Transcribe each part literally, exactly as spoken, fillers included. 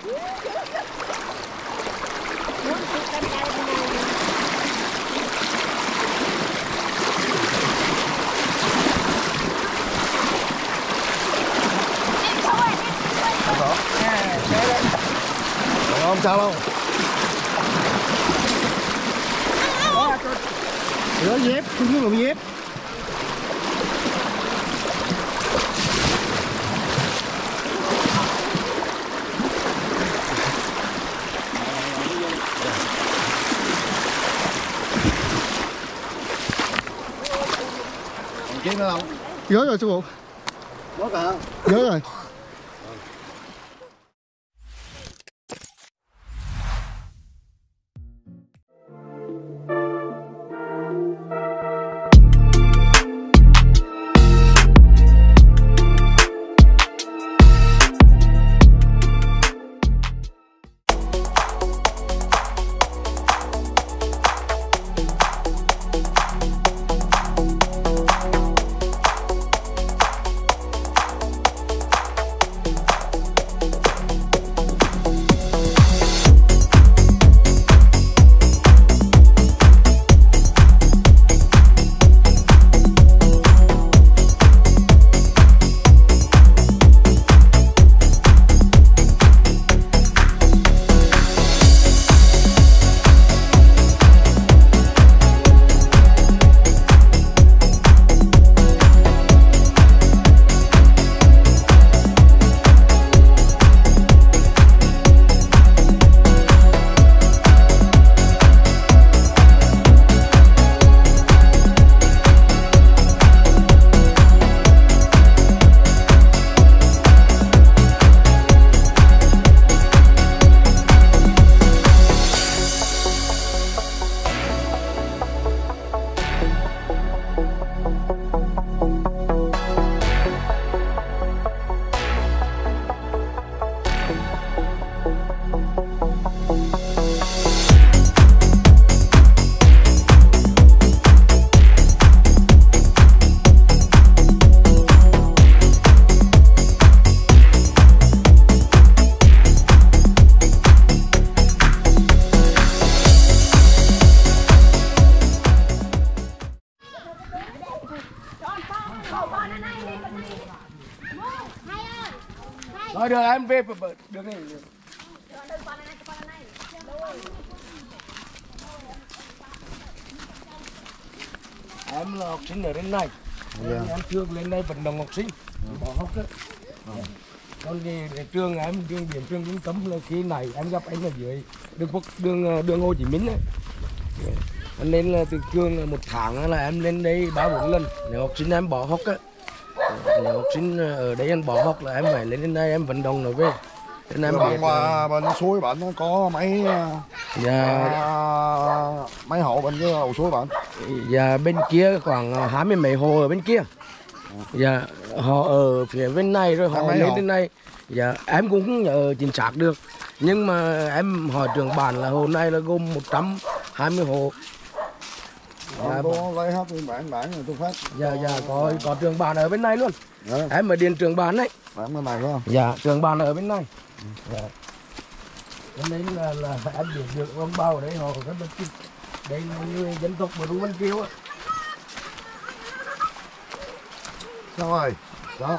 Không sao đâu. Rửa dép, không biết làm dép. Còn chiếc nữa không? Rửa rồi sư phụ. Rửa cả hả? Rửa rồi. Rồi được em về được này. Em là học sinh ở bên này. Yeah. Em trường lên đây vận động học sinh bỏ học đó. Yeah. Còn về trường em trường điểm trường trung tâm là khi này em gặp anh ở dưới đường quốc đường đường Hồ Chí Minh ấy. Yeah. Nên là từ trường một tháng là em lên đây ba bốn lần. Nếu học sinh em bỏ học á, nếu học sinh ở đây em bỏ học là em phải lên đến đây em vận động nó về. Nên em bạn qua bên suối bạn nó có mấy dạ uh, mấy hộ bên cái hồ suối bạn. Dạ bên kia khoảng hai mươi mấy hộ ở bên kia. Dạ họ ở phía bên này rồi họ lên đến đây. Dạ em cũng không nhớ chính xác được. Nhưng mà em hỏi trưởng bản là hồ này là gồm một trăm hai mươi hộ. Dạ, tôi lấy hết biên bản bản rồi tôi phát. Dạ dạ có có trưởng bản ở bên này luôn. Dạ. Em ở điện trưởng bản đấy. Bản bên này phải không? Dạ trưởng bản ở bên này. Dạ. Nên là là anh biết được ông bao ở đây họ rất là thích. Đây là người dân tộc mà Vân Kiều á. Sao rồi? Đó.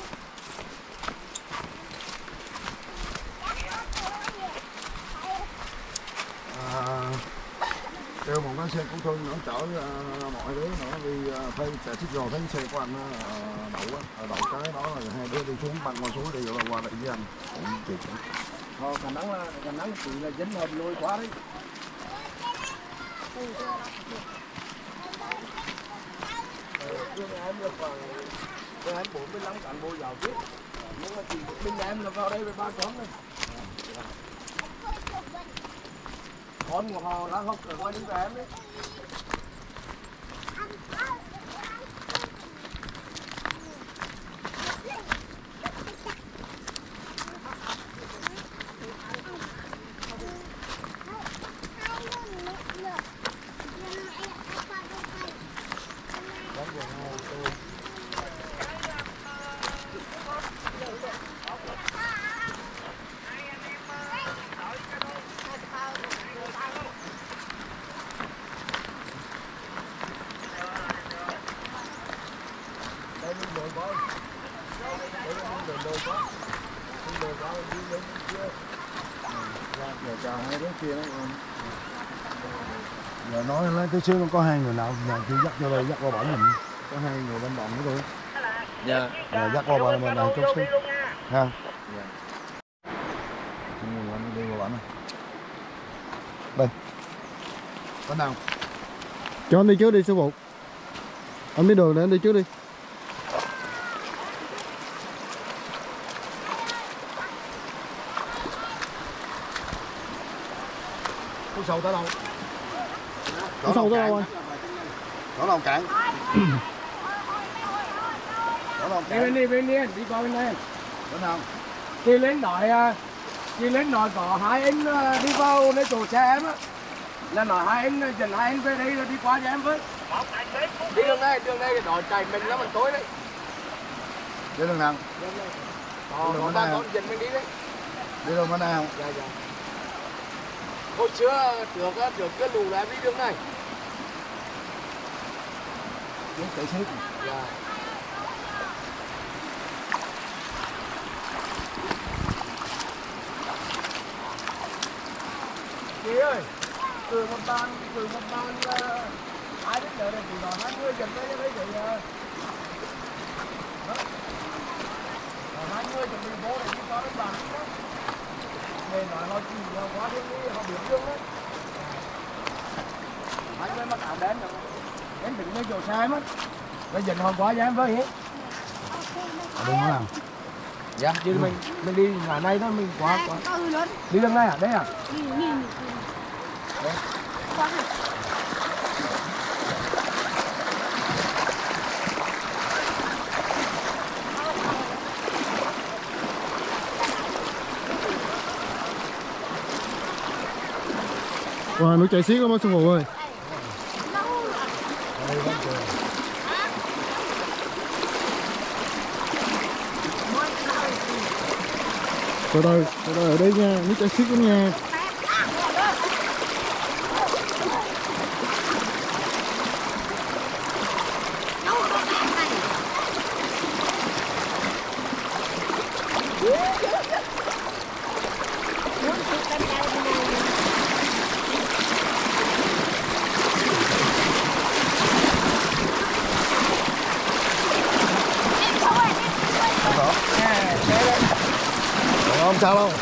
À, kêu một cái xe cứu thương nữa chở uh, mọi đứa nữa đi uh, phải chạy xích rồi thấy xe của anh uh, đậu á, đậu cái đó là hai đứa đi xuống băng qua suối đi rồi qua đây với anh. Cũng Họ khả năng là khả năng chỉ là dân hợp lôi quá đấy. Trường em là khoảng trường em bốn mươi lăm cán bộ giáo viên, nhưng mà chỉ một mình em là vào đây với ba con thôi. Con của họ đang học ở ngoài nước em đấy. Giờ chờ hai đứa kia nó giờ nói lấy tí xíu nó có hai người nào nhà kia dắt vô đây dắt qua bển mình có hai người bên bọn của tôi. Dạ. Giờ dắt qua bển mình này chút xíu ha. Người anh đi qua bển này. Đây. Có nào? Cho anh đi trước đi sư phụ. Anh biết đường để anh đi trước đi. Có sâu tới đâu? Có sâu tới đâu anh? Có đâu cạn. Có đâu Đi cạn. bên đi bên đi đi coi bên đây. Có nào? Khi lên nội khi lên nội có hai anh đi vào nơi chỗ xe em á, là nói hai anh dần hai anh về đây là đi qua cho em với. Đi đường này đường này đòi chạy mình lắm mình tối đấy. Đi đường nào? Còn còn ba con dần mình đi đấy. Đi đường bên này không? Dạ dạ. Hồi xưa trước á, trước cái lù là em đi đường này. Đúng chạy xếp. Dạ. Chị ơi, từ một bàn, từ một bàn là ai đến đợi này thì nói hai người dần tới đấy chị à. Đó. Rồi hai người chuẩn bị vô để đi qua đến bàn đó. Để nói họ chỉ là quá đi họ biết đường đấy. Hai người mặc áo đen rồi. Em đừng lấy chỗ sai mất. Bây giờ họ quá cho em với hết. Ở đường nào? Dạ, chứ mình mình đi ngày nay đó mình quá quá. Đi đường này à? Đây à? Đấy. Wow, nó chạy xiết lắm á sư phụ ơi. Từ từ, từ từ ở đây nha, nước chạy xiết lắm nha. Không sao đâu.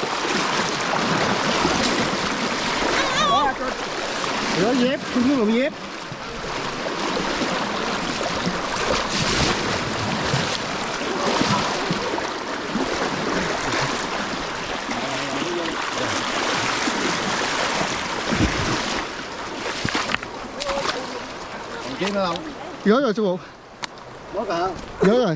Rửa dép, không muốn làm dép. Còn kia nữa không? Gỡ rồi sư phụ. Có cả hả? Gỡ rồi.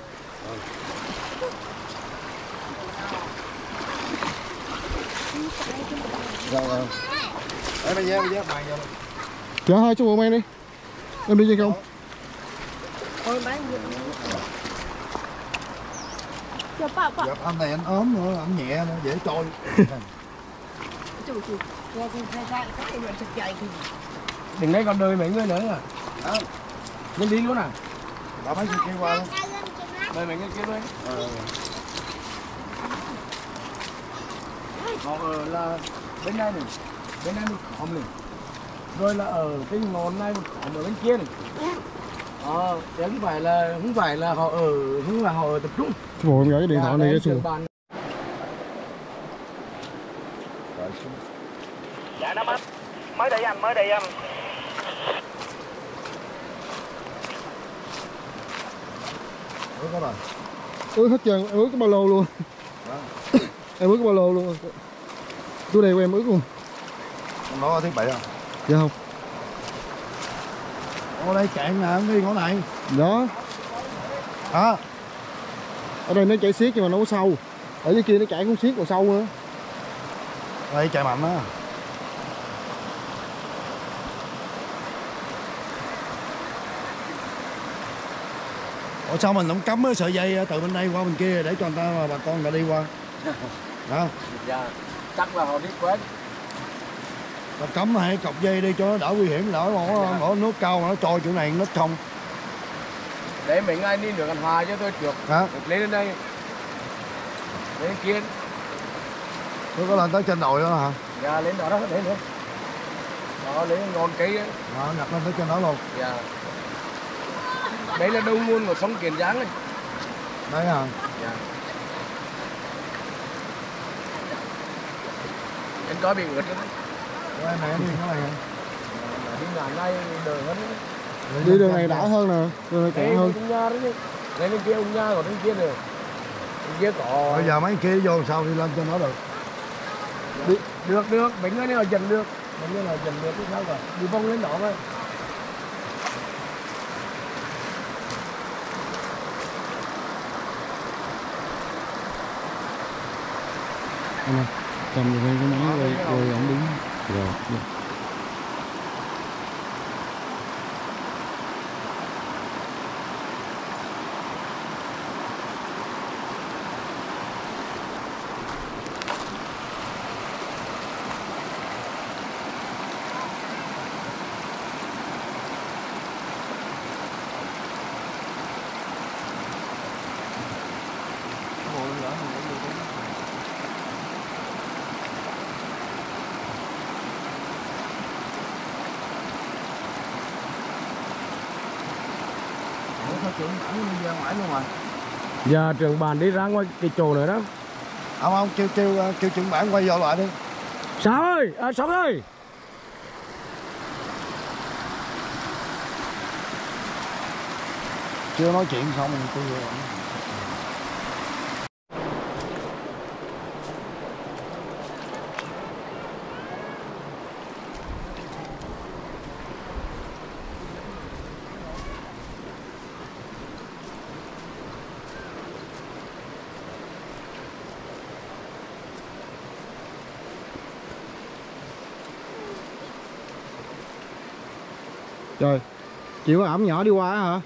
Rồi rồi. Đấy bây giờ bây giờ mày rồi. Chở hai sư phụ mang đi. Em đi chơi không? Dạ, anh này anh ốm nữa, anh nhẹ nữa, dễ trôi. Đừng lấy con đơi mấy người nữa à? Đó. Mình đi luôn à? Đã mấy kia qua đó. Mời mấy người kia luôn. Ờ. Họ ở là bên này này, bên này một khóm này, rồi là ở cái ngọn này một khóm ở bên kia này. Ờ, chứ không phải là không phải là họ ở không là họ ở tập trung. Sư phụ em gửi cái điện thoại này cho sư phụ. Dạ nó mới mới đi anh mới đi anh. Ủa các bạn. Ướt hết trơn, em ướt cái ba lô luôn. Em ướt cái ba lô luôn. Túi này của em ướt luôn. Con nó thiết bị à? Dạ không. Ở đây cạn nè, đi ngõ này. Đó. Hả? Ở đây nó chạy xiết nhưng mà nó có sâu. Ở dưới kia nó chạy cũng xiết còn sâu nữa. Đây chạy mạnh á. Ủa sao mình không cấm cái sợi dây từ bên đây qua bên kia để cho người ta mà bà con đã đi qua. Hả? Dạ, chắc là họ biết quên. Bà cấm hai cọc dây đi cho nó đỡ nguy hiểm, đỡ ngõ ngõ nước cao mà nó trôi chỗ này nó không. Để mình ai đi được anh Hòa cho tôi trước. Hả? Lên lên đây. Lên kia. Nó có lên tới trên đồi đó hả? Dạ lên đó đó, để nữa. Đó lấy ngọn cây á. Đó, nhập lên tới trên đó luôn. Dạ. Đấy là đầu nguồn của sông Kiên Giang này. Đấy hả? Dạ. Em có bị ướt lắm. Đây này đi cái này hả? Đi ngàn này đời hơn. Đi đường này đã hơn nè, đường này cạn hơn. Đây nhà đó chứ. Đây bên kia ông nhà còn bên kia nữa. Bên kia có. Bây giờ mấy kia vô sao đi lên trên đó được? Đi, được được, bệnh cái này là dần được. Bệnh cái này dần được cái sao rồi. Đi vòng lên đó thôi. Anh ơi, cầm về đây cái máy rồi, rồi ổng đứng. Rồi. Trưởng bản đi ra ngoài luôn rồi. Dạ trưởng bản đi ra ngoài cái chỗ nữa đó. Không không, kêu kêu kêu trưởng bản quay vô lại đi. Sáu ơi, à, Sáu ơi. Chưa nói chuyện xong mình tôi vô. Trời, chị có ẩm nhỏ đi qua hả?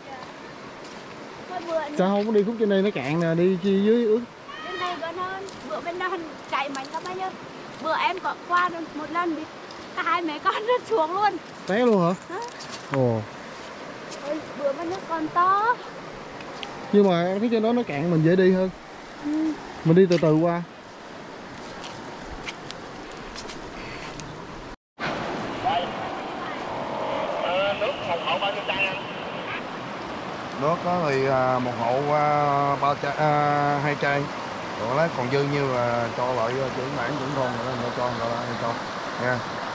Bữa Sao không có đi khúc trên đây nó cạn nè, đi chi dưới ướt. bên này gần hơn, bữa bên đó chạy mạnh lắm bao nhiêu. Bữa em có qua được một lần bị cả hai mẹ con rớt xuống luôn. Té luôn hả? Hả? Ồ. Ôi, bữa bên nước còn to. Nhưng mà em thấy trên đó nó cạn mình dễ đi hơn. Ừ. Mình đi từ từ qua. Nước đó thì à, một hộ à, ba chai, à, hai chai. Rồi lấy còn dư nhiêu là cho lại trưởng bản trưởng thôn rồi đó, cho người ta cho nha.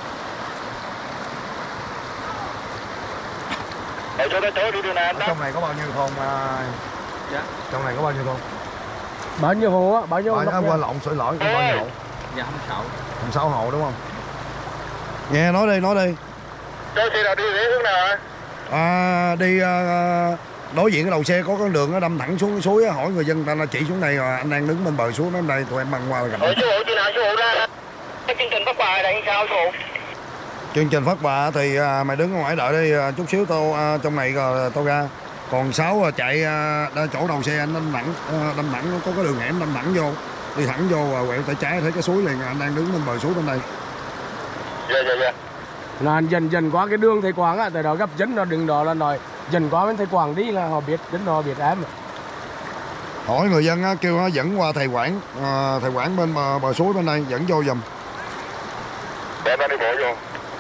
Để cho tới đi đường này anh đó. Trong này có bao nhiêu thôn à? Dạ. Trong này có bao nhiêu thôn? Bao nhiêu hồ á, bao nhiêu Bao nhiêu qua lộn sửa lỗi có bao nhiêu hộ? Dạ không sáu. Không sáu hộ đúng không? Nghe nói đi, nói đi. Cho xe nào đi để hướng nào hả? À, đi à, đối diện cái đầu xe có con đường nó đâm thẳng xuống cái suối á, hỏi người dân ta là chỉ xuống đây rồi anh đang đứng bên bờ suối bên đây tụi em băng qua là gặp. Ở số hộ chị nào số hộ ra. Cái chương trình phát quà là sao số hộ? Chương trình phát quà thì à, mày đứng ở ngoài đợi đi à, chút xíu tao à, trong này rồi tao ra. Còn sáu à, chạy à, chỗ đầu xe anh đâm thẳng à, đâm thẳng có cái đường hẻm đâm thẳng vô, đi thẳng vô và quẹo tay trái thấy cái suối liền, anh đang đứng bên bờ suối bên đây. Dạ dạ dạ. Là dần dần qua cái đường Thầy Quảng á, từ đó gặp dân nó đừng đó là nói dần qua bên Thầy Quảng đi là họ biết, dân họ biết em. Hỏi người dân á, kêu nó dẫn qua thầy Quảng, à, thầy Quảng bên bờ, bờ suối bên đây dẫn vô giùm. Để em đi bộ vô.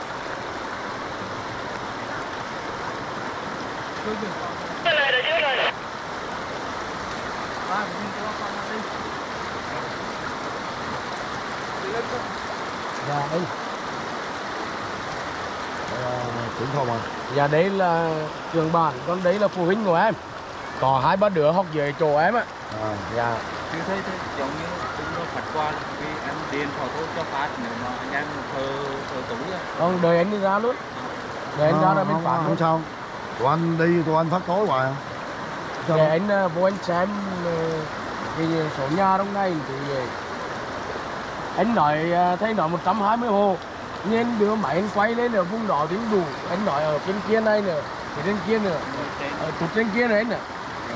Cái này là dưới này. Dạ đây. Trưởng thôn à? Dạ đấy là trường bản, còn đấy là phụ huynh của em. Có hai ba đứa học dưới chỗ em á. À. Dạ. Chứ thấy thế giống như chúng nó phạt qua vì em điền phỏ thôi cho phát nếu mà anh em thờ thờ tủ á. Không, đợi anh đi ra luôn. Đợi anh ra là mình phạt không luôn. sao. Tụi anh đi, tụi anh phát tối hoài. Để anh vô anh xem cái số nhà trong này thì anh nói thấy nói một trăm hai mươi hồ, nhưng anh đưa máy anh quay lên ở vùng đó thì đủ. Anh nói ở bên kia này nữa, thì bên kia nữa, ở tụt trên kia nữa anh nè.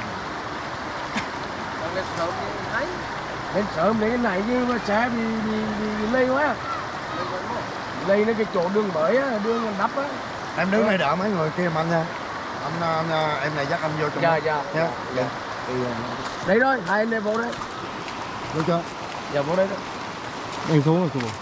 Lên sớm lấy cái này chứ mà xe bị bị, bị, bị lây quá. Lây nó cái chỗ đường mới á, đường đắp á. Em đứng đây đợi mấy người kia mà anh nha. Anh, anh em này dắt anh vô trong. Dạ dạ. Nha. Dạ. Đấy thôi, hai anh em vô đây. Được chưa? Dạ vô đây thôi. Em xuống rồi chú bộ.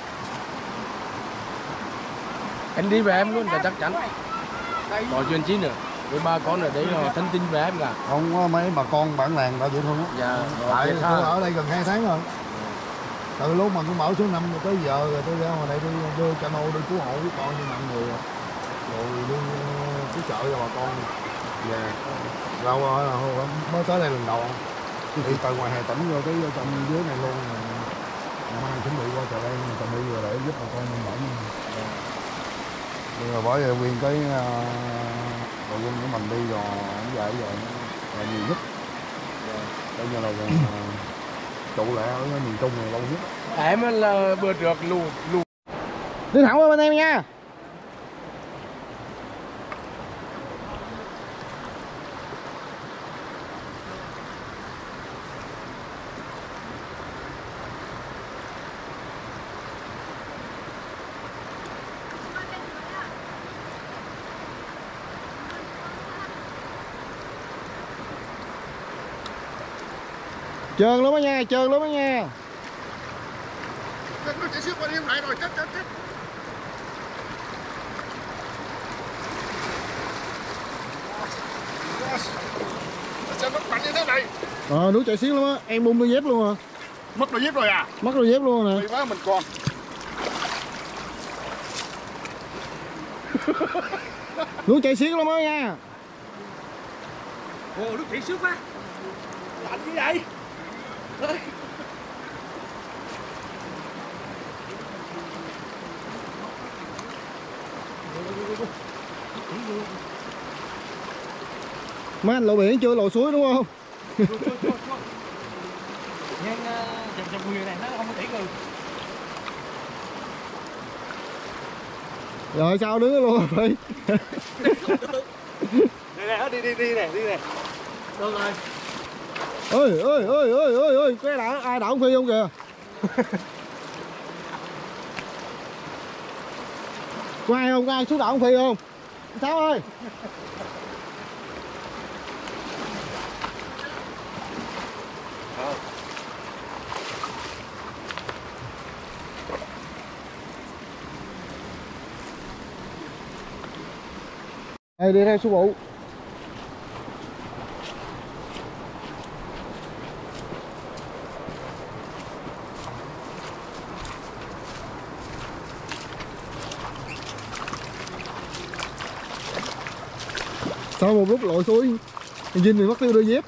Anh đi với em luôn là chắc chắn. Có chuyện chi nữa. Với ba con ở đấy là thân tin với em cả. Không có mấy bà con bản làng đã vậy thôi á. Dạ. Tại tôi ở đây gần hai tháng rồi. Từ lúc mà tôi mở số năm tới giờ rồi tôi ra ngoài đây tôi đưa cano đi cứu hộ với con như năm người rồi. Rồi đi cứu trợ cho bà con. Dạ. Lâu rồi mới tới đây lần đầu. Đi từ ngoài Hà Tĩnh vô tới trong dưới này luôn. Mai chuẩn bị qua chợ đây chuẩn bị rồi để giúp bà con mình bệnh. Nhưng mà bởi vì nguyên cái đội quân của mình đi rồi cũng vậy rồi là nhiều nhất. Bây giờ là trụ lại ở miền Trung này lâu nhất. Em là bữa trước lù lù. Đi thẳng qua bên em nha. Trơn lắm đó nha, trơn lắm đó nha. Nó chạy xíu qua đi lại rồi, chết chết chết. Sao nó mạnh như thế này? Ờ, nước chạy xiết lắm á, em bung đôi dép luôn à. Mất đôi dép rồi à? Mất đôi dép luôn nè. Vì quá mình còn. Nước chạy xiết lắm á nha. Ồ, nước chảy xước quá. Lạnh như vậy. Ơi. Mấy anh lộ biển chưa lộ suối đúng không? Nhưng dòng dòng người này nó không có tỷ người. Rồi sao đứng luôn rồi. Đây nè, đi đi đi nè, đi nè. Được rồi. Ơi ơi ơi ơi ơi ơi, cái đảo ai đảo Phi không kìa. Có ai không? Có ai xuống đảo Phi không? Sao ơi? Đây đi theo số vụ. Sau một lúc lội suối, Vinh thì mất tiêu đôi dép.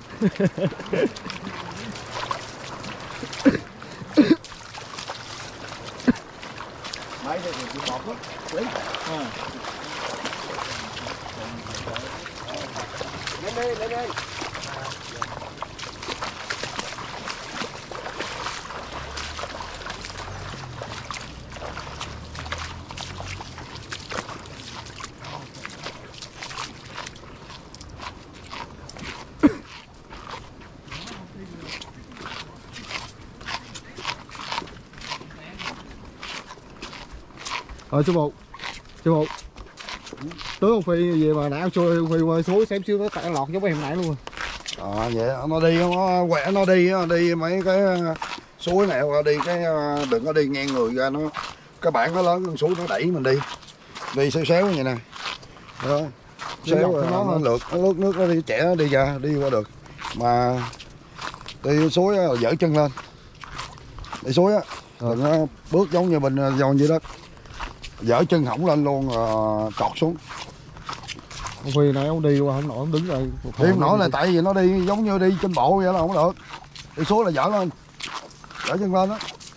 Đấy thì chỉ bọt hết. Đấy. À. Lên đây, lên đây. Rồi số một, số một. Tướng ông Phi về mà nãy ông Phi qua suối xem xíu nó tạt lọt giống em nãy luôn. À vậy nó đi nó quẹ nó đi nó đi mấy cái suối này qua đi cái đừng có đi ngang người ra nó cái bảng nó lớn con suối nó đẩy mình đi đi xéo xéo như vậy nè đó xéo rồi nó, nó lượt nó lướt nước nó đi trẻ nó đi ra đi qua được mà đi suối dở chân lên đi suối á đừng có bước giống như mình giòn dưới đất dở chân hỏng lên luôn rồi trọt xuống. Ông Phi nãy ông đi qua không nổi ông đứng đây. Đi không nổi là tại vì nó đi giống như đi trên bộ vậy là không được. Đi xuống là dở lên. Dở chân lên đó.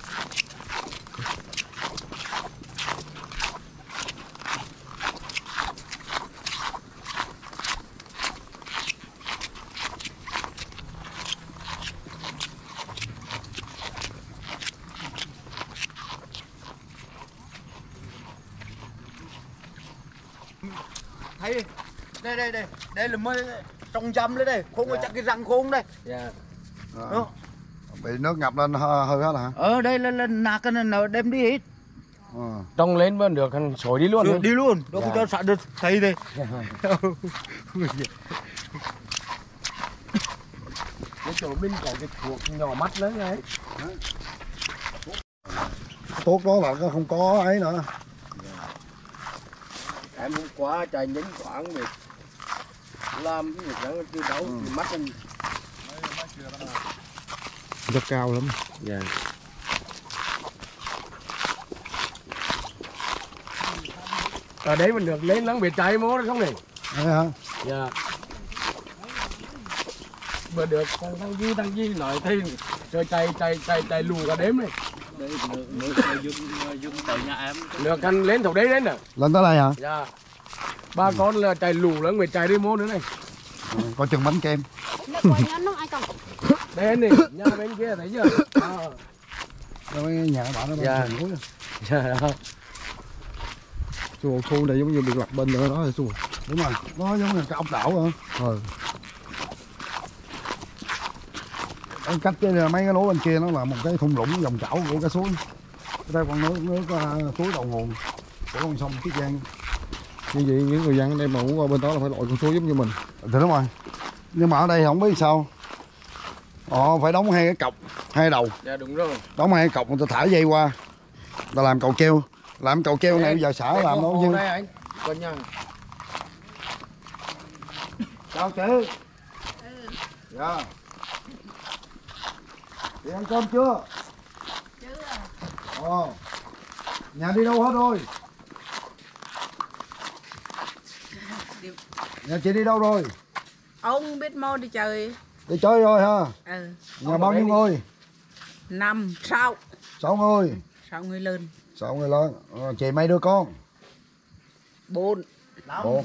Thấy đây đây đây đây là mới trong dâm đấy đây không có chắc cái răng khôn đây. Dạ. Đó. Bị nước ngập lên hơi, hơi hết hả? Ở đây là, là nạc cái này đem đi hết. À. Trong lên vẫn được hắn sổi đi luôn. Được, đi luôn, đâu dạ. có cho sạch được thấy đây. Cái chỗ bên có cái chuột nhỏ mắt lớn đấy. tốt đó là nó không có ấy nữa. Em hôm qua chạy nhánh quảng việc làm cái việc đó chưa đấu thì mắt anh. Dốc cao lắm. Dạ. Ở đấy mình được lên lắng biệt chạy mố đấy không này? Đấy hả? Dạ. Vừa được thằng thằng Duy thằng Duy nói thêm rồi chạy chạy chạy chạy lù cả đêm này. Đây nước nước dùng dùng tới nhà em. Được anh lên thầu đấy đấy nè. Lên tới đây hả? Dạ. Ba con là chạy lù lắng biệt chạy đi mố nữa này. Ừ, có chừng bánh kem. Nó coi nhá nó ai còn. Đây này, nhà bên kia thấy chưa? À. Rồi nhà bạn nó Dạ. bên núi. Dạ. Chú bộ khu này giống như bị lật bên nữa đó rồi chú. Đúng rồi, nó giống như cái ốc đảo hả? Ờ. Anh cách cái mấy cái lỗ bên kia nó là một cái thung lũng dòng chảo của cái suối. Đây còn nước nước uh, suối đầu nguồn của con sông Chiết Giang. Như vậy những người dân ở đây mà muốn qua bên đó là phải lội con suối giống như mình. Thì đúng rồi. Nhưng mà ở đây không biết sao. Họ phải đóng hai cái cọc, hai đầu. Dạ đúng rồi. Đóng hai cái cọc người ta thả dây qua. Người ta làm cầu treo. Làm cầu treo này bây giờ xã làm đâu chứ. Đây anh. Còn nhà. Chào chị. Dạ. Chị ăn cơm chưa? Chưa. Ờ. Nhà đi đâu hết rồi? Nhà chị đi đâu rồi? Ông biết mô đi chơi. Đi chơi rồi ha. Ừ. Nhà bao nhiêu người? Năm, sáu. Sáu người. Sáu người lớn. Sáu người lớn. Ờ, chị mấy đứa con? Bốn. Bốn.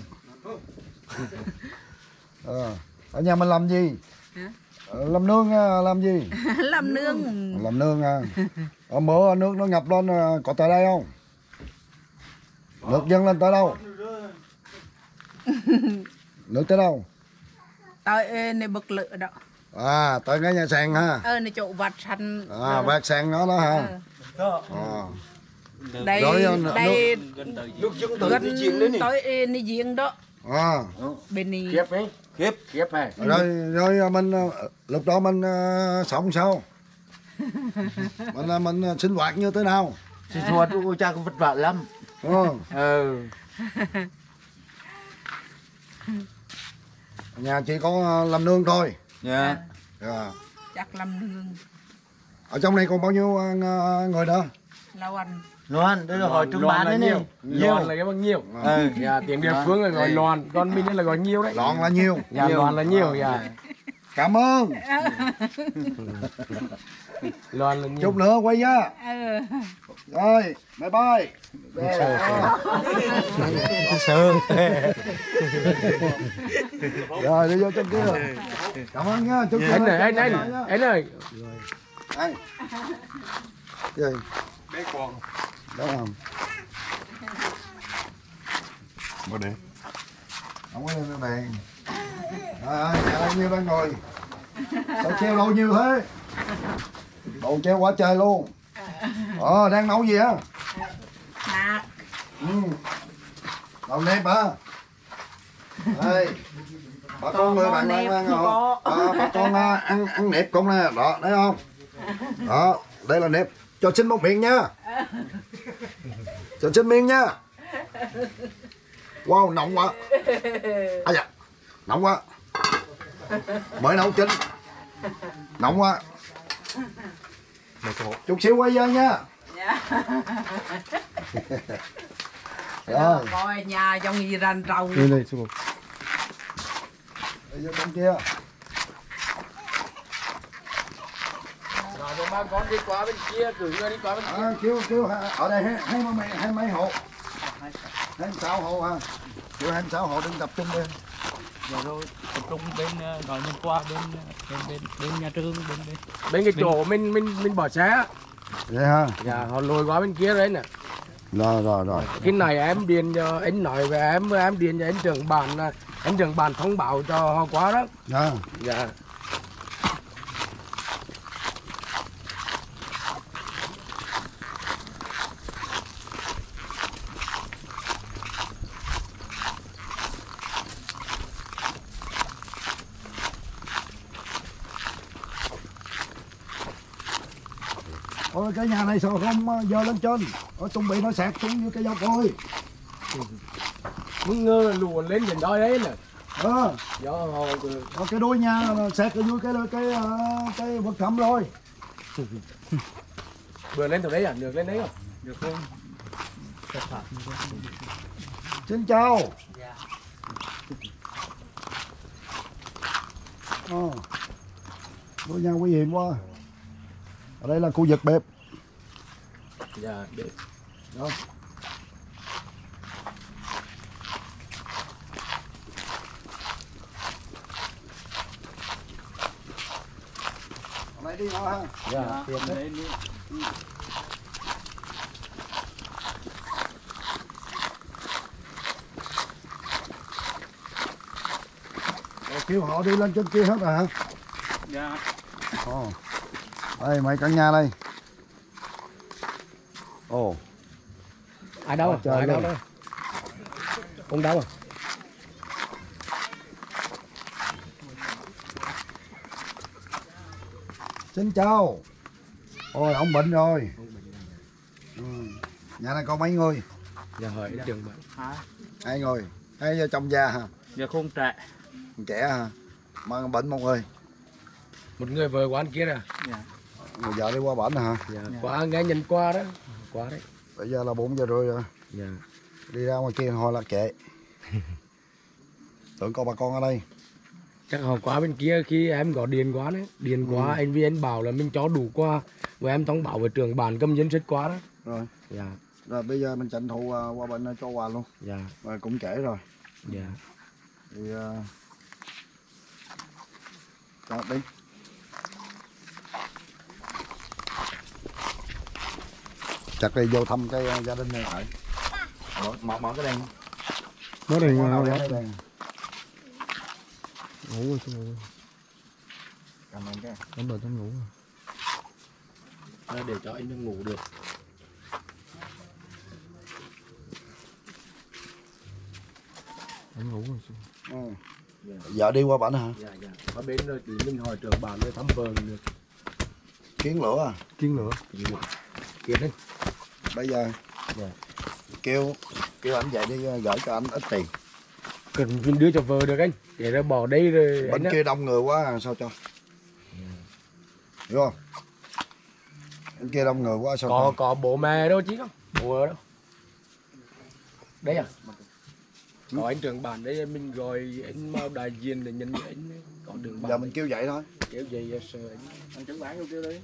Ờ. Ở nhà mình làm gì? Hả? Ờ, làm nương à, làm gì? Làm nương. Làm nương à. Ở mưa nước nó ngập lên à, có tới đây không? Nước dâng lên tới đâu? Nước tới đâu? Tới này bực lửa đó. À, tới cái nhà sàn ha. Ờ này chỗ vặt sẵn. À, vạt sàn nó đó ha. Ờ. À. Đây, Rồi, đây Gần tới Lúc chúng tới gần đi chuyện đấy nè. tới này giếng đó. À. Bên này. Kiếp ấy. Kiếp. Kiếp này. Rồi, rồi mình lúc đó mình uh, sống sao? Mình mình sinh hoạt như thế nào? sinh hoạt của cha cũng vất vả lắm. Ừ. Ừ. Nhà chị có làm nương thôi. Dạ. Dạ. Chắc làm nương. Ở trong này còn bao nhiêu uh, người nữa? Lâu anh. Loan, đây là hỏi trung bán đấy nè. Loan là cái bao nhiêu? Ừ. Dạ, tiếng địa phương là gọi loan, còn mình là gọi nhiều đấy. Lọn là nhiều. Dạ, loan là nhiều, dạ. Cảm ơn. Loan là nhiều. Chút nữa quay ra. Ừ. Rồi, bye bye. Sợ. Rồi đi vô trong kia. Cảm ơn nha. Chút Anh này, anh anh, anh ơi. Anh. Gì? Bé con. Đó không? Mua đi. Không có lên đèn. Trời ơi, nhà bao nhiêu đang ngồi. Sao treo lâu nhiều thế? Đồ treo quá trời luôn. Ờ, đang nấu gì á? Nạc. Ừ. Nấu nếp hả? Đây. Bà con người bạn ăn ăn không? À, bà con uh, ăn ăn nếp con nè, đó, thấy không? Đó, đây là nếp. Cho xin một miếng nha. Cho xin miếng nha. Wow, nóng quá. À dạ, nóng quá. Mới nấu chín. Nóng quá. Chút xíu quay ra nha. Rồi. Coi nhà trong gì rành trầu. Đây đây chú. Đi vô trong kia. Rồi cho ba con đi qua bên kia, cử người đi qua bên kia. À, kêu kêu ở đây hai hai mấy hai mấy hộ. Hai sáu hộ ha. Kêu hai sáu hộ đừng tập trung đi. Dạ rồi, tập trung bên nói mình qua bên bên bên bên nhà trường bên bên. Bên cái chỗ mình mình mình bỏ xe. Vậy ha. Dạ, họ lùi qua bên kia đấy nè. Rồi rồi rồi. Cái này em điền cho anh nói về em em điền cho anh trưởng bản anh trưởng bản thông báo cho họ quá đó. Dạ. Dạ. Ôi cái nhà này sao không dơ lên trên, ở chuẩn bị nó sạt xuống như cái dốc thôi. Muốn ngơ lùa lên nhìn đôi đấy nè. Ờ. Gió hồ Ở cái đuôi nhà sạt ở dưới cái cái cái, cái vực thẳm rồi. vừa lên từ đấy à, được lên đấy không? Được không? Xin chào. Ờ. Đuôi nhà nguy hiểm quá. Ở đây là khu vực bếp. Dạ, để Đó. Ở đây đi nó ha. dạ, tiền đấy. Đấy đi. Rồi kêu họ đi lên trên kia hết rồi hả? Dạ. Ồ. Đây mấy căn nhà đây. Ồ. Ai đâu? Trời Ai đâu ơi. đâu? Ông đâu à? Xin chào. Ôi ông bệnh rồi. Ừ. Nhà này có mấy người? Dạ hỏi trường bạn. Hai. Hai người. Hai vợ chồng già hả? Dạ không trẻ. Trẻ hả? Mà bệnh một người. Một người vợ quán kia nè. Dạ. Người vợ đi qua bệnh hả? Dạ, qua nghe nhìn qua đó. Qua đấy. Bây giờ là bốn giờ rưỡi rồi. Dạ. Đi ra ngoài kia hồi là trễ. Tưởng có bà con ở đây. Chắc họ qua bên kia khi em có điện quá đấy. Điện quá anh vì anh bảo là mình cho đủ qua. Và em thông báo với trường bản cầm dân sách quá đó. Rồi. Dạ. Rồi bây giờ mình tranh thủ uh, qua bên uh, cho quà luôn. Dạ. Rồi cũng trễ rồi. Dạ. Thì uh... Đó, đi. Chắc đi vô thăm cái uh, gia đình này phải. Mở, mở, mở cái đèn. Nó đèn Mở nào đèn, đó. đèn. Ngủ rồi, xong rồi. Cầm lên cái. Đánh bờ tắm ngủ rồi. Đó, để cho anh ngủ được. Đánh ngủ rồi. Ừ. Vợ đi qua bển hả? Dạ, dạ. Ở bên rồi thì mình hỏi trường bản để thăm vợ được. Kiến lửa à? Kiến lửa. Kiệt đi. Bây giờ Dạ. kêu kêu anh dậy đi uh, gửi cho anh ít tiền. Cần mình đưa cho vợ được anh. Để nó bỏ đây rồi. Bên anh kia đông người quá sao cho. Hiểu không? Bên kia đông người quá sao có cho. có bố mẹ đâu chứ không? Bố ở đâu? Đây à? Có anh trưởng bản đây mình gọi anh mau đại diện để nhận anh có trưởng bản. Giờ mình kêu vậy thôi. Kiểu gì sợ anh. Anh trưởng bản vô kêu đi.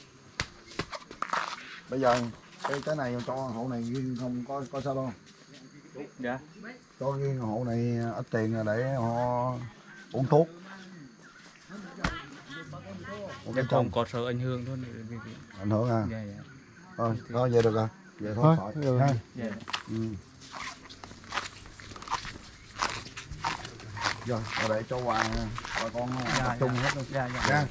Bây giờ cái cái này cho hộ này riêng không có có sao đâu. Dạ. Cho riêng hộ này ít tiền để họ uống thuốc. Dạ không có sợ ảnh hưởng thôi. Ảnh hưởng à? Dạ dạ. Thôi, thôi vậy được rồi. Vậy thôi, Thôi, khỏi. được Ha. rồi. Dạ. Ừ. Rồi, rồi để cho quà bà con tập trung hết luôn. Dạ dạ. Nha.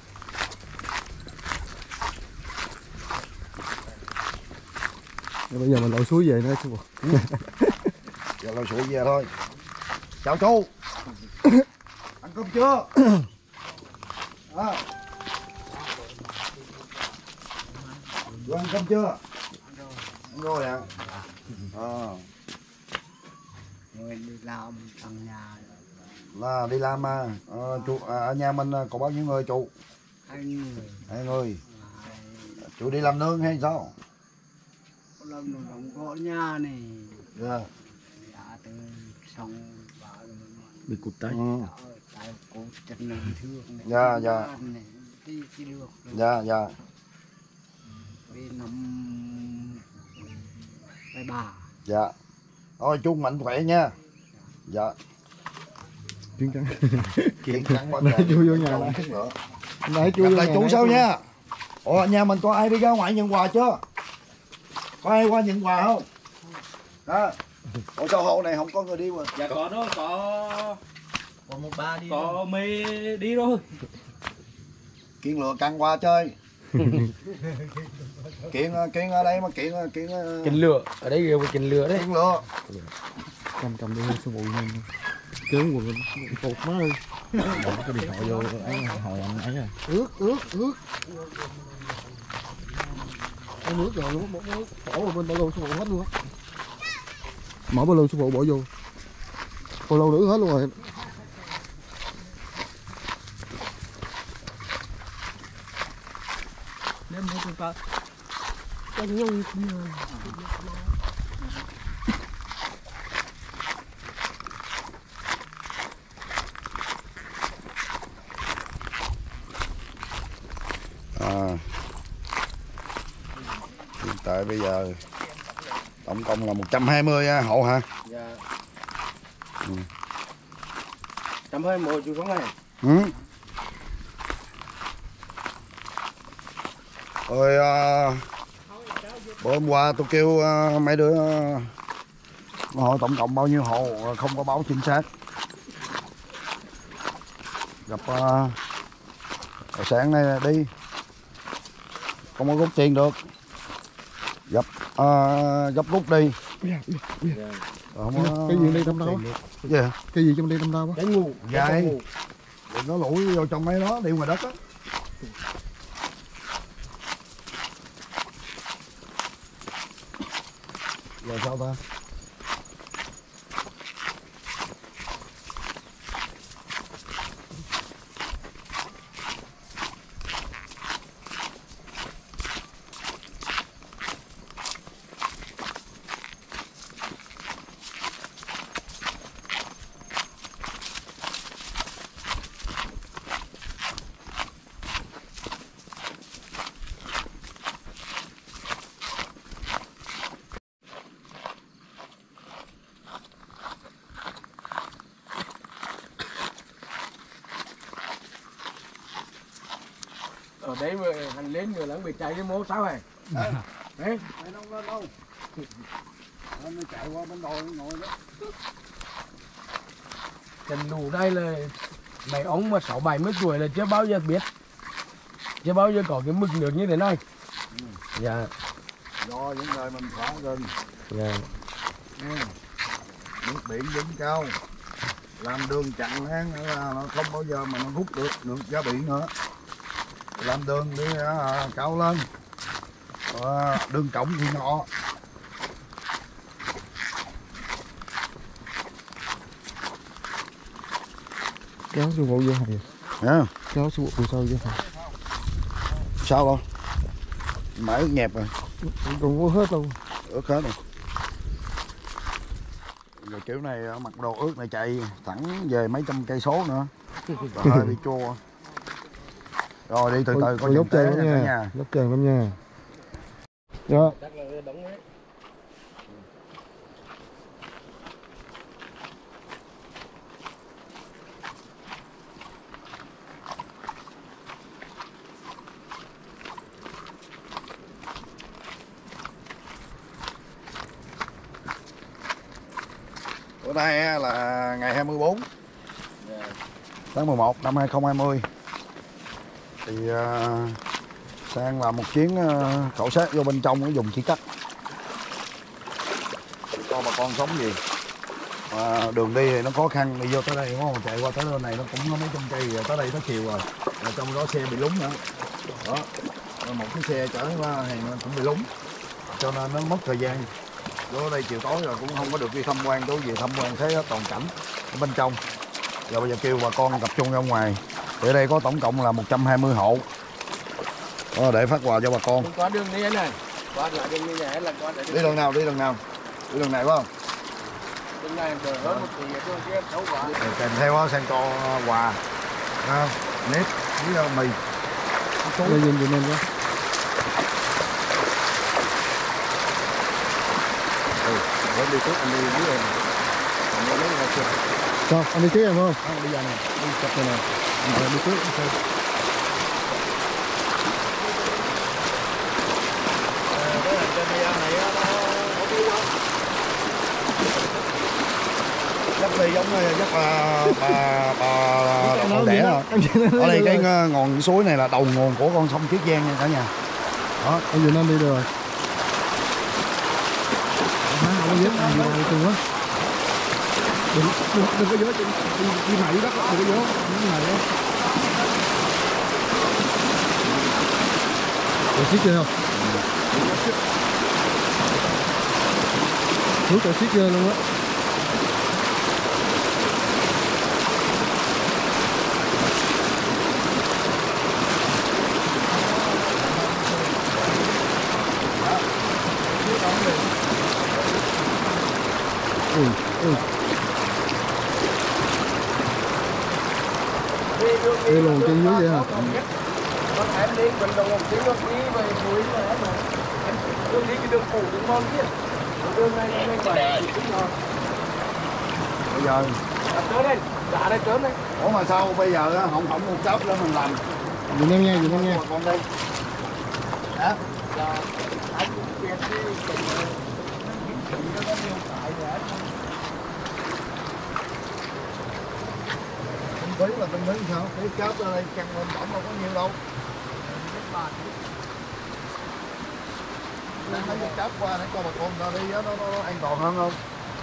Bây giờ mình lội suối về nữa chứ bộ. Giờ lôi sủi về thôi. Chào chú. Ăn cơm chưa? À. Chú ăn cơm chưa? Ăn rồi ạ. À. Rồi đi làm thằng nhà Là đi làm mà. À, chú, à, ở nhà mình có bao nhiêu người chú? hai người. Hai người. Chú đi làm nương hay sao? Có lần nó đóng gõ nhà này. Dạ. Đã từ xong và Bị cụt tay. Ừ. tại cô chân này thương này. Dạ, dạ. Này, đi chỉ được. Dạ, dạ. Vì năm bài bà. Dạ. Thôi chú mạnh khỏe nha. Dạ. Kiến trắng. Kiện trắng quá Nãy trời. chú vô nhà Chồng lại. chút nữa. Nãy chú Gặp vô lại nhà chú nãy sau chú- nha. Ủa nhà mình có ai đi ra ngoài nhận quà chưa? Có ai qua nhận quà không? Đó. Ủa sao hộ này không có người đi mà? Dạ có đó, có Còn một ba đi. có mê đi rồi. Kiện lừa căng qua chơi. kiện kiện ở đây mà kiện kiện Kinh lửa. Ở đây kêu kinh lửa đấy. kiện lừa. Cầm cầm đi số bụi lên. Chướng quần cột má ơi. Bỏ cái điện thoại vô ấy hồi anh ấy rồi. Ướt ướt ướt. cái nước rồi bỏ, bỏ, bỏ vào bên ba lô số bộ hết luôn á. Mở ba lô số bộ bỏ vô. Ba lô nữ hết luôn rồi. Đem hết cho ta. Cho nhung nhiều. À, hiện tại bây giờ tổng cộng là một trăm hai mươi hộ hả? Dạ. Ừ. Trăm hai mươi chú không này. Ừ. Rồi à, bữa hôm qua tôi kêu à, mấy đứa à, họ tổng cộng bao nhiêu hộ không có báo chính xác. Gặp à, sáng nay đi không có rút tiền được, gặp à, gấp rút đi. Không có... Cái gì đi trong đó? Gì? Cái gì trong đi trong đó? Cái ngu. Dài. Đừng nó lủi vô trong mấy đó đi ngoài đất á. Rồi sao ta? Ở đấy mà hành lên người lắm bị chạy cái mố sao này. Đấy. Mày không lên đâu. Nó chạy qua bên đồi ngồi đó. Trần đủ đây là mấy ông mà sáu bảy mươi tuổi là chưa bao giờ biết. Chưa bao giờ có cái mực nước như thế này. Ừ. Dạ. Do những nơi mình phá rừng. Dạ. Ừ. Nước biển dâng cao. Làm đường chặn ngang là nó không bao giờ mà nó hút được nước giá biển nữa. Làm đường đi à, cao lên. À, đường cộng thì nhỏ. Kéo số bộ vô hả? Yeah. Kéo số bộ sao vô hả? Sao không? Mãi ướt nhẹp rồi. Còn vô hết luôn. Ướt hết rồi. Rồi kiểu này mặc đồ ướt này chạy thẳng về mấy trăm cây số nữa. Rồi hơi bị chua. Rồi đi từ từ coi dốc chân chân lắm nha. nha. Dốc chân lắm nha. Dạ. Bữa nay là ngày hai mươi tư tháng mười một năm hai không hai không. Thì uh, Sang làm một chuyến uh, khảo sát vô bên trong cái vùng chỉ cắt coi bà con sống gì. Mà đường đi thì nó khó khăn, đi vô tới đây đúng không? Chạy qua tới nơi này nó cũng có mấy trăm cây rồi, tới đây tới chiều rồi. Ở trong đó xe bị lúng nữa. Đó. Một cái xe chở qua hàng cũng bị lúng. Cho nên nó mất thời gian. Vô đây chiều tối rồi cũng không có được đi tham quan, tối về tham quan thấy toàn cảnh ở bên trong. Giờ bây giờ kêu bà con tập trung ra ngoài. Thì ở đây có tổng cộng là một trăm hai mươi hộ. Đó, để phát quà cho bà con. Có đường đi này. Qua lại đường như này là qua Đi đường nào, đi đường nào? Đi đường này phải không? Đường này đỡ hơn một tí, đường kia xấu quá. Kèm theo sang cho quà. À, nếp với mì. Đây nhìn nhìn em đó. Ừ, để đi trước anh đi dưới đây. Anh đi lấy ra chưa? Sao? Anh đi trước em không? Không, đi ra này, đi chặt này nè. Anh đi trước anh xem. Dắt đi giống dắt bà bà bà con đẻ rồi. Ở đây cái ngọn suối này là đầu nguồn của con sông Chiết Giang nha cả nhà. Đó, ở Việt Nam đi được rồi. Không có dớt gì đâu cùng á. Đừng đừng đừng có dớt, đi đi mày đất đừng có dớt, những này á. Được chiếc chưa không? Nước chảy xiết ghê luôn á. Ừ, ừ. Đi luồn trên dưới vậy hả? Con em đi vận động một tí nó đi về núi là em mà em đường đi cái đường cũ đường mòn kia, đường này em phải cũng ngon. Bây giờ À, trớn đây, đá đây trớn đây. ủa mà sao bây giờ á, không không một chớp nữa mình làm Nhìn em nha, nhìn em nha. con đi hả? Là anh cũng biết đi cái nó có nhiều cái nữa. Tinh phí là tinh phí sao? Cái chớp ở đây căn lên tổng đâu có nhiều đâu. Nên lấy cái chớp qua để cho bà con ta đi á, nó, nó, nó an toàn hơn không?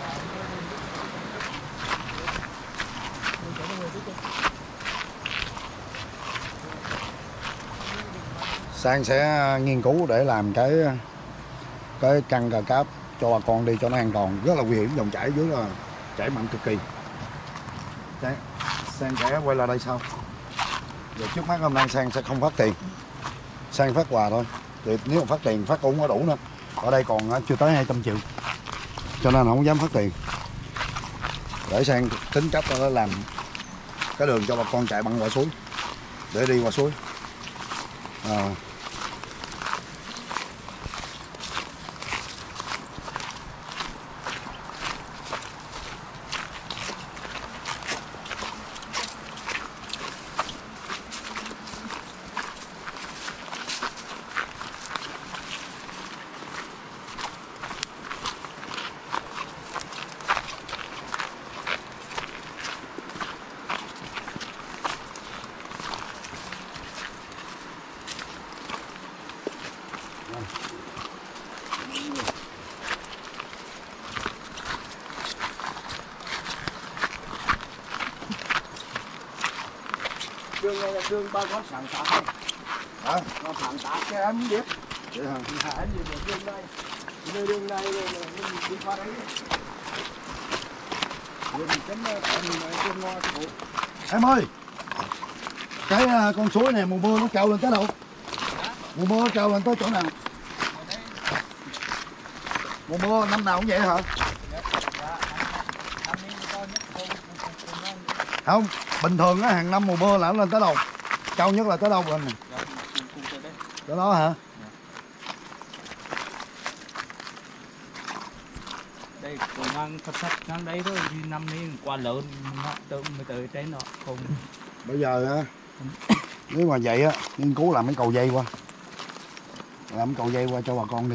Sang sẽ nghiên cứu để làm cái cái căn cà cáp cho bà con đi cho nó an toàn, rất là nguy hiểm, dòng chảy dưới là chảy mạnh cực kỳ. Đấy, Sang sẽ quay lại đây sau. Giờ trước mắt hôm nay Sang sẽ không phát tiền, Sang phát quà thôi. Thì nếu mà phát tiền phát cũng không có đủ nữa. Ở đây còn chưa tới hai trăm triệu, cho nên không dám phát tiền. Để Sang tính cách nó làm cái đường cho bà con chạy băng qua suối, để đi qua suối. À. Đường này là đường ba con sáng tác không? Hả? Nó sáng tác cho em biết. Vậy hả? Hả, em nhìn được đường này. Nơi đường này rồi mình đi qua đấy. Đường tính là đường ngoài phố. Em ơi, cái uh, con suối này mùa mưa nó trào lên tới đâu? Mùa mưa nó trào lên tới chỗ nào? Mùa mưa năm nào cũng vậy hả? Không, bình thường á, hàng năm mùa mưa là nó lên tới đâu? Cao nhất là tới đâu anh này? Tới đó hả? Đây còn mang thật sắt ngang đấy thôi, thì năm nay quá lớn nó tự mới tới trên nó không. Bây giờ á, nếu mà vậy á, nghiên cứu làm cái cầu dây qua, làm cái cầu dây qua cho bà con đi.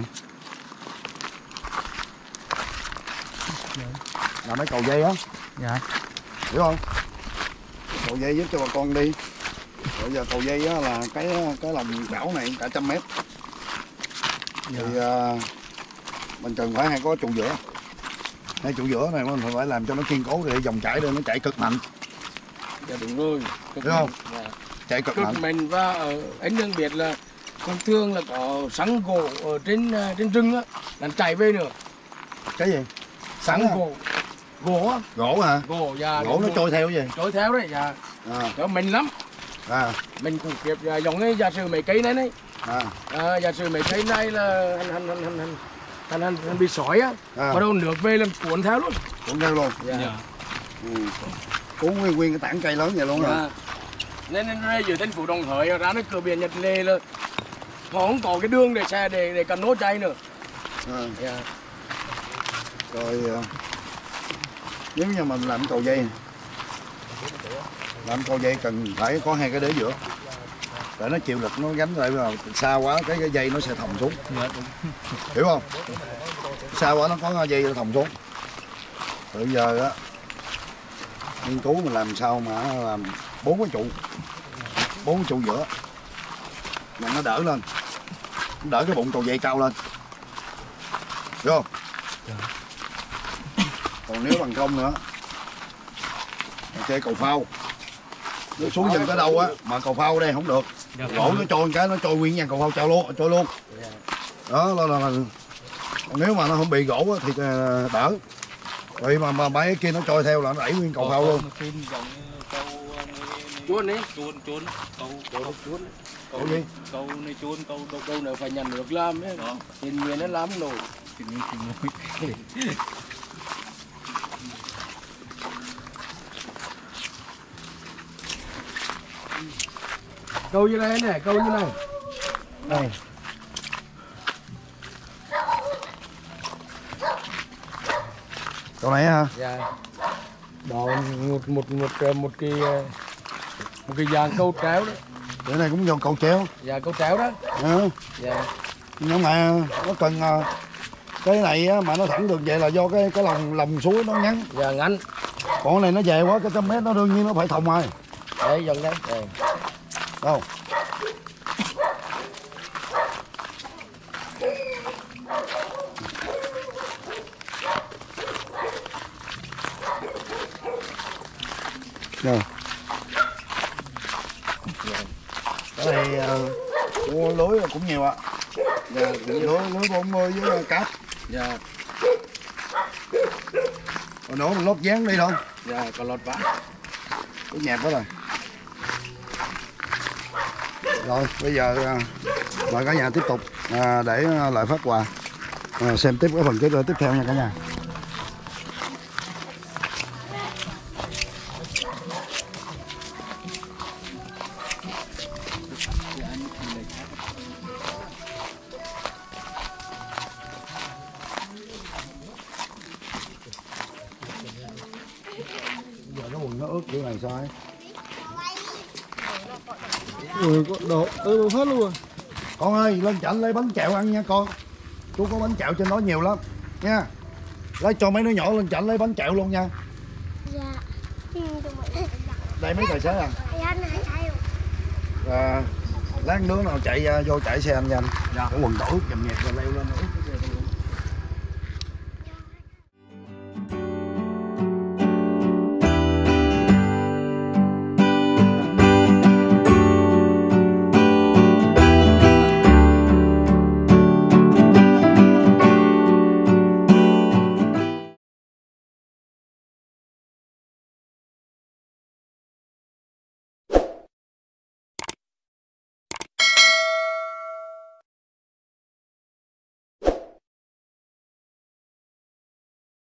Làm cái cầu dây á. Dạ. Hiểu không? Cầu dây giúp cho bà con đi. Bây giờ cầu dây á là cái cái lòng đảo này cả trăm mét. Thì uh, mình cần phải hay có trụ giữa. Hai trụ giữa này mình phải làm cho nó kiên cố để dòng chảy đây nó chạy cực mạnh. Dạ đúng rồi. Hiểu không? Dạ. Chạy cực, Cực mạnh. mạnh và ở anh đừng biết là con thương là có sắn gỗ ở trên trên rừng á, là chạy về nữa. Cái gì? Sắn Sắn gỗ. Gỗ á. Gỗ hả? Gỗ dạ. Gỗ nó trôi theo cái gì? Trôi theo đấy dạ. À. Nó mạnh lắm. À. Mình cũng kịp dạ, giống như giả sử mấy cây này này. À. À, giả sử mấy cây này là hắn hắn hắn hắn hắn hắn hắn, hắn bị sói á. À. Bắt đầu nước về là cuốn theo luôn. Cuốn theo luôn. Dạ. Dạ. Ừ. Cuốn nguyên nguyên cái tảng cây lớn vậy luôn hả? Dạ. Nên nên đây giữa thành phố Đồng Hới ra đến cửa biển Nhật Lệ là họ không có cái đường để xe để để cần nốt chạy nữa. À. Dạ. Rồi nếu như mình làm cầu dây, làm cầu dây cần phải có hai cái đế giữa để nó chịu lực nó gánh lại, vào xa quá cái, cái dây nó sẽ thòng xuống. Dạ đúng. Hiểu không? Xa quá nó có dây nó thòng xuống. Bây giờ á, nghiên cứu mình làm sao mà làm bốn cái trụ, bốn cái trụ giữa mà nó đỡ lên, nó đỡ cái bụng cầu dây cao lên. Hiểu không? Còn nếu bằng công nữa, chơi cầu phao, nó xuống dừng tới đâu á, mà cầu phao đây không được, gỗ nó trôi cái nó trôi nguyên dàn cầu phao trôi luôn, trôi luôn. Đó là, là, là Còn nếu mà nó không bị gỗ á, thì đỡ. Vậy mà mà mấy cái kia nó trôi theo là nó đẩy nguyên cầu phao luôn. Phim giống như câu Chuôn đi. chuôn chuôn câu Câu chuôn. Câu gì? câu này chuôn câu Câu câu này phải nhận được làm ấy. Nhìn người nó làm nổi. thì như thì nói Câu như này này, câu như này. Này. Câu này hả? Dạ. Đó một một một một cái một cái dàn câu tréo đó. Cái này cũng do câu treo. Dạ câu tréo đó. Ừ. Dạ. Nhưng mà nó cần cái này á, mà nó thẳng được vậy là do cái cái lòng lòng suối nó ngắn. Dạ ngắn. Còn cái này nó dài quá cái trăm mét nó đương nhiên nó phải thòng rồi. Đấy dần đấy. Đây. Đâu? Rồi. Cái này uh, mua lưới cũng nhiều ạ. Dạ Lưới lưới bốn mươi với cáp. dạ Rồi nữa mình lót dán đi đâu? dạ còn lọt vả. Cái nhẹp đó rồi. Rồi bây giờ uh, mời cả nhà tiếp tục uh, để uh, lại phát quà. Uh, xem tiếp cái phần tiếp tiếp theo nha cả nhà. Giờ cái quần nó ướt kiểu này sao ấy? Ừ, có đồ ừ, hết luôn. Con ơi lên chợ lấy bánh kẹo ăn nha con. Chú có bánh kẹo trên đó nhiều lắm nha. Lấy cho mấy đứa nhỏ lên chợ lấy bánh kẹo luôn nha. Dạ. Đây mấy tài xế à? Dạ này thầy. À, lát đứa nào chạy uh, vô chạy xe anh nha anh. Dạ. Cái quần đổ ướt dầm nhẹt rồi leo lên ướt.